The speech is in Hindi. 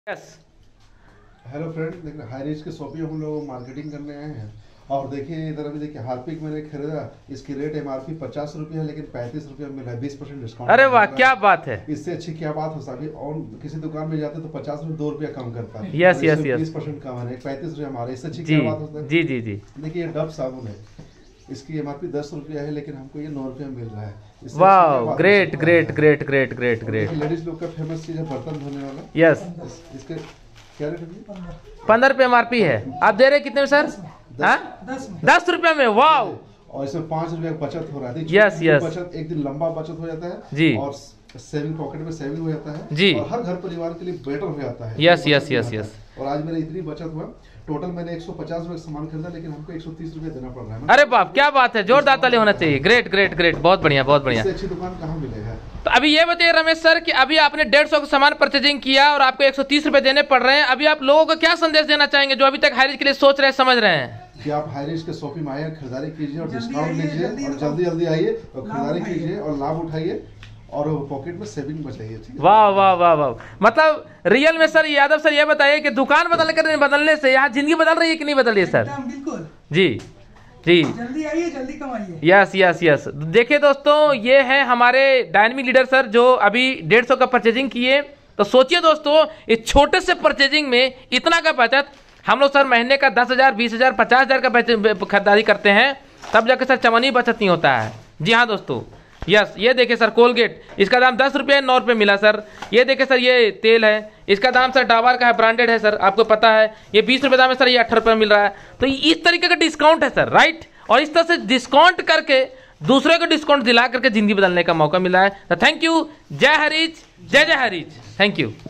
यस। हेलो फ्रेंड, देखिए हाई रेंज के शॉपिंग हम लोग मार्केटिंग करने आए हैं। और देखिए इधर अभी देखिए हार्पिक मैंने खरीदा, इसकी रेट MRP 50 रुपये है, लेकिन 35 रुपये में मिला है, 20% डिस्काउंट। अरे वाह, क्या बात है। इससे अच्छी क्या बात हो सकती है। और किसी दुकान में जाते तो 50 में 2 रुपया कम करता है। Yes yes yes. 20% कम है, 35 रुपये हमारे, इससे अच्छी जी क्या बात हो सकती है। जी जी जी। देखिए ये डब साबुन है, इसकी MRP 10 रुपया है, लेकिन हमको ये 9 रुपये में मिल रहा है। वाह, great great great great great great. Ladies लोग का फेमस चीज है बर्तन धोने वाला। यस। इसके क्या रेट है? 15 रुपये MRP है। आप दे रहे कितने में सर? 10 रुपये में। वाह। और इसमें 5 रुपये बचत हो रहा है। Yes yes. बचत एक दिन लंबा बचत हो जाता है जी। और सेविंग पॉकेट में सेविंग हो जाता है जी। और हर घर परिवार के लिए बेटर हो जाता है। Yes yes yes yes. और आज मेरा इतनी बचत हुआ, टोटल मैंने 150 रुपये सामान खरीदा, लेकिन हमको 130 रुपये देना पड़ रहा है। अरे बाप, क्या बात है, जोरदार ताली होना चाहिए। ग्रेट ग्रेट ग्रेट, बहुत बढ़िया बहुत बढ़िया। इससे अच्छी दुकान कहाँ मिलेगा। तो अभी ये बताइए रमेश सर कि अभी आपने 150 का सामान परचेजिंग किया और आपको 130 रुपए देने पड़ रहे हैं। अभी आप लोगों को क्या संदेश देना चाहेंगे जो अभी तक हाई रेंज के लिए सोच रहे हैं, समझ रहे हैं? कि आप हाई रेंज के शॉपिंग में आइए, खरीदारी कीजिए और डिस्काउंट लीजिए और जल्दी जल्दी आइए और खरीदारी कीजिए और लाभ उठाइए और पॉकेट में सेविंग बचाइए। ठीक है। वाह वाह वाह वाह। मतलब रियल में सर यादव सर ये बताइए कि दुकान बदलने से यहाँ जिंदगी बदल रही है कि नहीं बदल रही है सर? बिल्कुल जी जी। जल्दी आइए, जल्दी कमाइए। Yes yes yes. देखिए दोस्तों, ये हैं हमारे डायनेमिक लीडर सर जो अभी 150 का परचेजिंग किए। तो सोचिए दोस्तों, इस छोटे से परचेजिंग में इतना का बचत। हम लोग सर महीने का 10,000 20,000 50,000 का खरीदारी करते हैं, तब जाकर सर चमनी बचत नहीं होता है। जी हाँ दोस्तों। यस, ये देखिए सर कोलगेट, इसका दाम 10 रुपये 9 रुपये मिला सर। ये देखिए सर, ये तेल है, इसका दाम सर डाबर का है, ब्रांडेड है सर, आपको पता है। ये 20 रुपये दाम है सर, ये 18 रुपये मिल रहा है। तो इस तरीके का डिस्काउंट है सर, राइट। और इस तरह से डिस्काउंट करके दूसरे को डिस्काउंट दिला करके जिंदगी बदलने का मौका मिला है। तो थैंक यू। जय हरीज, जय जय हरीज। Thank you.